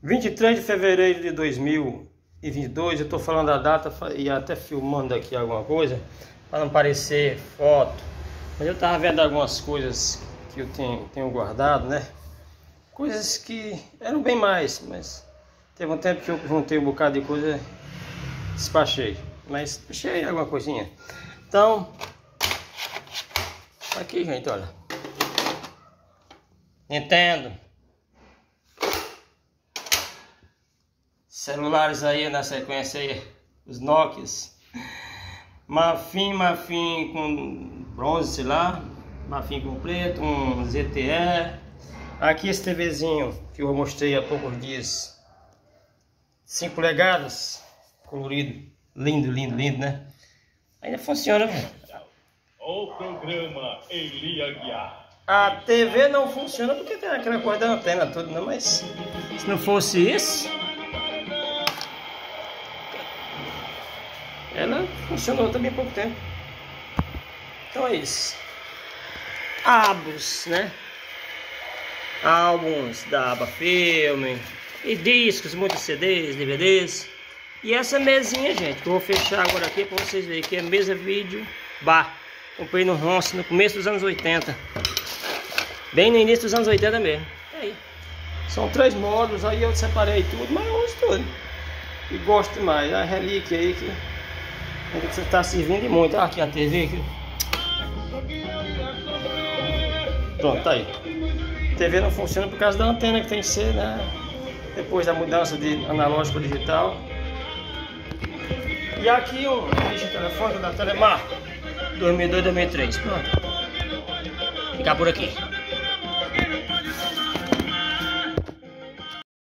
23 de fevereiro de 2022, eu tô falando a data e até filmando aqui alguma coisa para não parecer foto, mas eu tava vendo algumas coisas que eu tenho guardado, né? Coisas que eram bem mais, mas teve um tempo que eu juntei um bocado de coisa, despachei, mas deixei alguma coisinha. Então, aqui, gente, olha, Nintendo, celulares aí na sequência aí, os Nokias, Marfim com bronze, sei lá, Marfim com preto, um ZTE. Aqui esse TVzinho que eu mostrei há poucos dias, 5 polegadas, colorido, lindo, né? Ainda funciona, velho. O programa Eli Aguiar. A TV não funciona porque tem aquela coisa da antena toda, não, mas se não fosse isso, ela funcionou também há pouco tempo. Então é isso. Abos, né? Álbuns da aba filme e discos, muitos CDs, DVDs. E essa mesinha, gente, que eu vou fechar agora aqui para vocês verem que é mesa vídeo bar. Comprei no Ronce no começo dos anos 80. Bem no início dos anos 80 mesmo. Aí. São 3 módulos, aí eu separei tudo, mas eu uso tudo. E gosto demais. É a relíquia aí que você está servindo de muito. Olha aqui a TV aqui. Pronto, tá aí. A TV não funciona por causa da antena que tem que ser, né? Depois da mudança de analógico para digital. E aqui o ficha telefônica da Telemar 2002-2003. Pronto. Ficar por aqui.